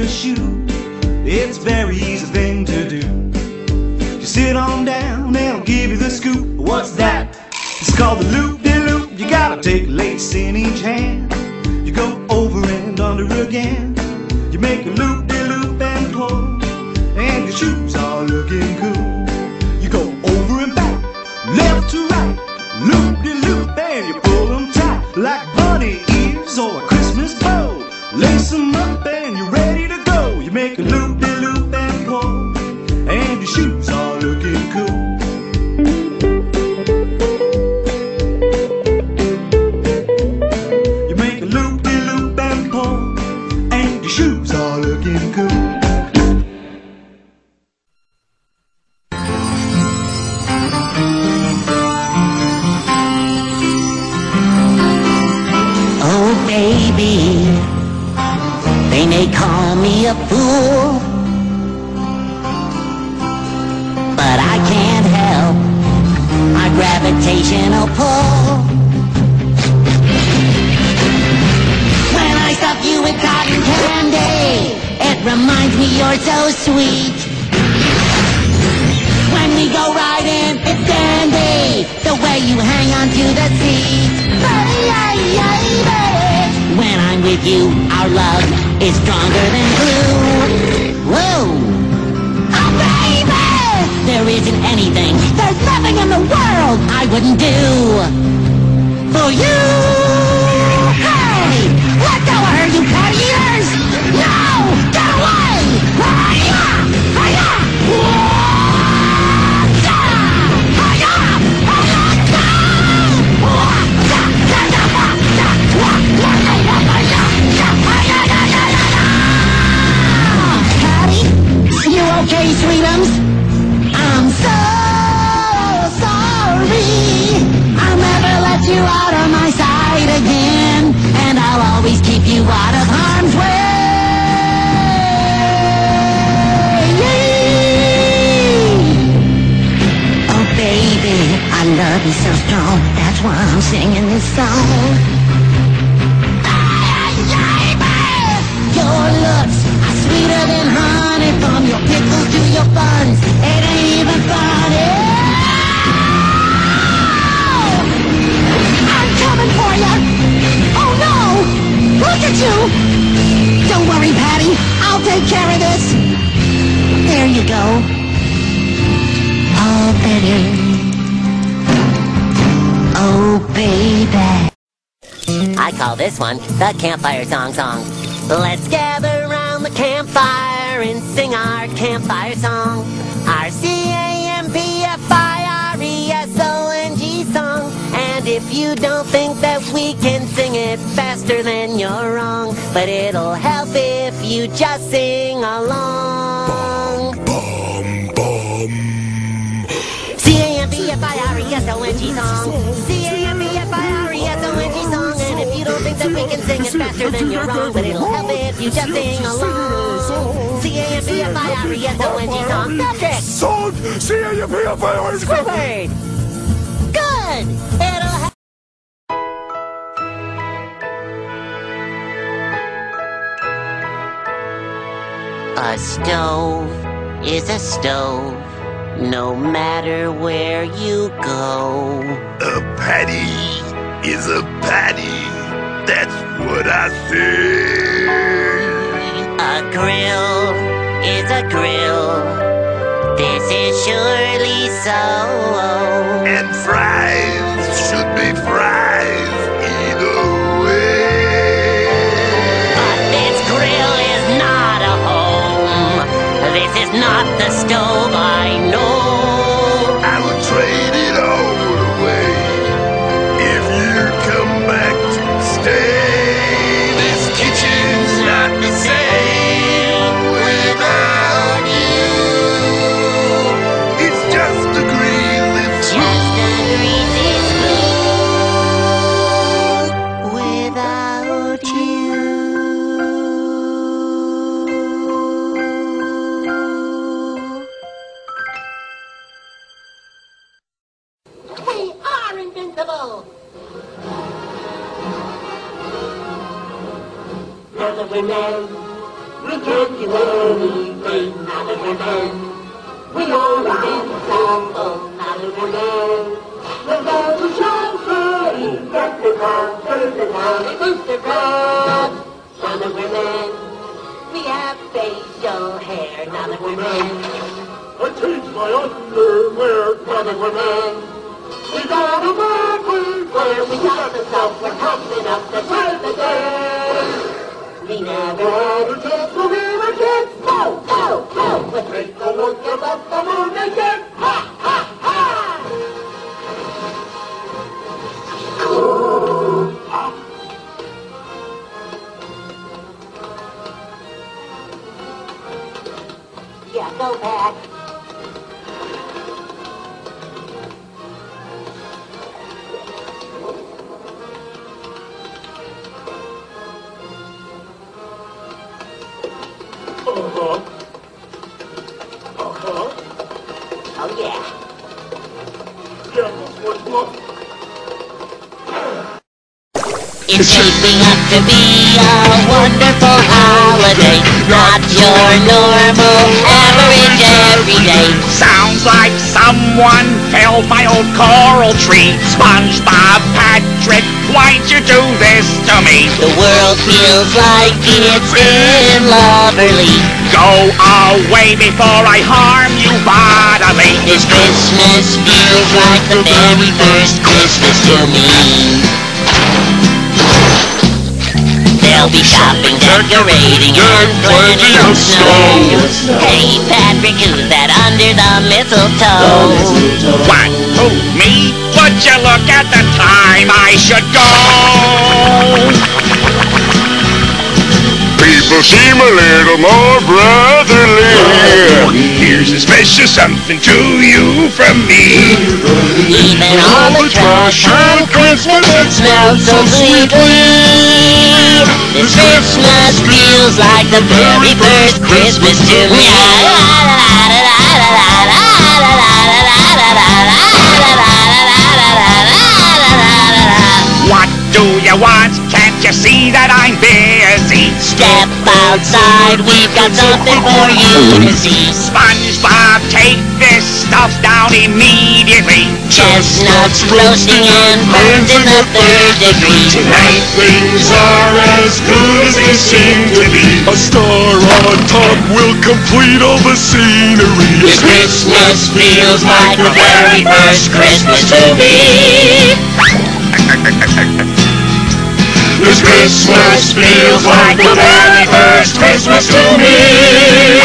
a shoe. It's a very easy thing to do. Just sit on down and I'll give you the scoop. What's that? It's called the loop-de-loop. You gotta take a lace in each hand. You go over and under again. You make a loop-de-loop and pull, and your shoes are looking cool. You go over and back, left to right, loop-de-loop, and you pull them tight like bunny ears or a Christmas bow. Lace them up and you're ready to go. You make a loop-de-loop and pull, and your shoes are looking cool. You make a loop-de-loop and pull, and your shoes are looking cool. Oh baby, they may call me a fool, but I can't help my gravitational pull. When I stuff you with cotton candy, it reminds me you're so sweet. When we go riding, it's dandy, the way you hang onto the seat. When I'm with you, our love is stronger than glue. Whoa! Oh baby! There isn't anything, there's nothing in the world I wouldn't do for you. Hey! Let go of her, you party eaters! No! Get away! Hi-ya! Hi-ya! Okay, sweetums, I'm so sorry. I'll never let you out of my sight again, and I'll always keep you out of harm's way. Oh baby, I love you so strong, that's why I'm singing this song. Your looks are sweeter than honey, from your pickles to your buns. It ain't even funny. I'm coming for you. Oh no! Look at you! Don't worry, Patty. I'll take care of this. There you go. Oh, baby. Oh, baby. I call this one the Campfire Song. Let's gather around the campfire and sing our campfire song. Our C-A-M-P-F-I-R-E-S-O-N-G song. And if you don't think that we can sing it faster, then you're wrong. But it'll help if you just sing along. Bum, bum. C-A-M-P-F-I-R-E-S-O-N-G song. C-A-M-P-F-I-R-E-S-O-N-G song. And if you don't think that we can sing it faster, then you're wrong. But it'll help if you just sing along. C-A-M-P-F-I-R-E-S-O-N-G song. Patrick! Song! C-A-M-P-F-I-R-E-S-O-N-G! Squidward! Good! It'll help. A stove is a stove, no matter where you go. A patty is a patty, that's what I say. A grill is a grill, this is surely so. And fries should be fries either way. But this grill is not a home, this is not the stove I know. I would trade it all away if you'd come back to stay. This kitchen's not the same without you. It's just a greasy spoon. Just a greasy spoon without you. We are invincible! Every man We can't do anything now that we're men. We always ensemble now that we're men. We're going to show Freddy, get the crowd, face the crowd, face the crowd. Now that we're men, we have facial hair now that we're men. I changed my underwear now that we're men. We got a man we wear, we got the self, we're coming up to save the day. We never had a chance when we were kids. No, no, no. But take a look above the moon again. Ha, ha, ha. Yeah, go back. Oh, yeah. It's shaping up to be a wonderful holiday, not your normal average everyday. Sounds like someone felled my old coral tree. SpongeBob, Patrick, why'd you do this to me? The world feels like it's in Loverly. Go away before I harm you bodily. This Christmas feels like the very first Christmas to me. There'll be shopping, decorating, and plenty of snow. Hey Patrick, who's that under the mistletoe? What? Who? Me? Would you look at the time I should go? People seem a little more brotherly. Here's a special something to you from me. Even all the trash on Christmas, it smells so sweetly. This Christmas feels like the very first Christmas to me. What do you want? Can't you see that I'm busy? Step outside, we've got something for you to see. SpongeBob, take this stuff down immediately. Chestnuts roasting and burns in the third degree. Tonight things are as good as they seem to be. A star on top will complete all the scenery. This Christmas feels like the very first Christmas to me. This Christmas feels like the very first Christmas to me.